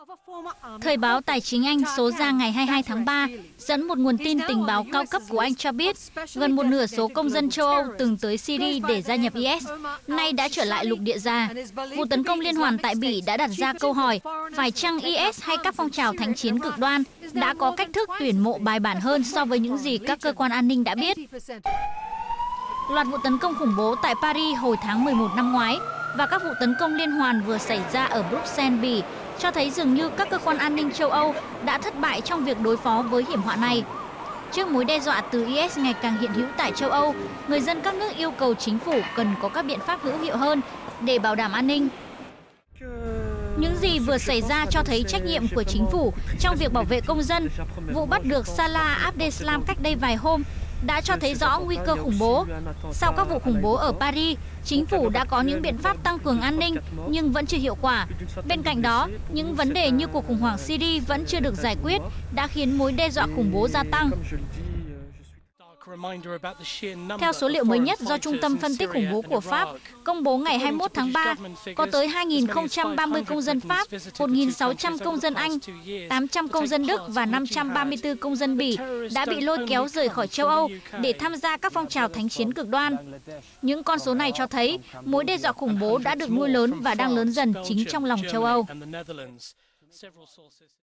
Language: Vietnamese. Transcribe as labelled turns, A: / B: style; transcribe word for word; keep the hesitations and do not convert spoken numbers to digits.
A: Thời báo Tài chính Anh số ra ngày hai mươi hai tháng ba dẫn một nguồn tin tình báo cao cấp của Anh cho biết gần một nửa số công dân châu Âu từng tới Syria để gia nhập i ét nay đã trở lại lục địa già. Vụ tấn công liên hoàn tại Bỉ đã đặt ra câu hỏi phải chăng i ét hay các phong trào thánh chiến cực đoan đã có cách thức tuyển mộ bài bản hơn so với những gì các cơ quan an ninh đã biết. Loạt vụ tấn công khủng bố tại Paris hồi tháng mười một năm ngoái và các vụ tấn công liên hoàn vừa xảy ra ở Bruxelles, Bỉ cho thấy dường như các cơ quan an ninh châu Âu đã thất bại trong việc đối phó với hiểm họa này. Trước mối đe dọa từ i ét ngày càng hiện hữu tại châu Âu, người dân các nước yêu cầu chính phủ cần có các biện pháp hữu hiệu hơn để bảo đảm an ninh. Những gì vừa xảy ra cho thấy trách nhiệm của chính phủ trong việc bảo vệ công dân. Vụ bắt được Salah Abdeslam cách đây vài hôm đã cho thấy rõ nguy cơ khủng bố. Sau các vụ khủng bố ở Paris, chính phủ đã có những biện pháp tăng cường an ninh nhưng vẫn chưa hiệu quả. Bên cạnh đó, những vấn đề như cuộc khủng hoảng Syria vẫn chưa được giải quyết đã khiến mối đe dọa khủng bố gia tăng. Theo số liệu mới nhất do Trung tâm Phân tích khủng bố của Pháp công bố ngày hai mươi mốt tháng ba, có tới hai nghìn không trăm ba mươi công dân Pháp, một nghìn sáu trăm công dân Anh, tám trăm công dân Đức và năm trăm ba mươi tư công dân Bỉ đã bị lôi kéo rời khỏi châu Âu để tham gia các phong trào thánh chiến cực đoan. Những con số này cho thấy mối đe dọa khủng bố đã được nuôi lớn và đang lớn dần chính trong lòng châu Âu.